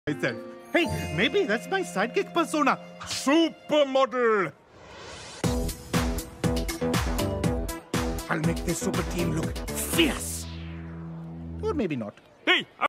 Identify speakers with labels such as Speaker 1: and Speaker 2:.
Speaker 1: myself. Hey, maybe that's my sidekick persona. Supermodel. I'll make this super team look fierce. Or maybe not.
Speaker 2: Hey!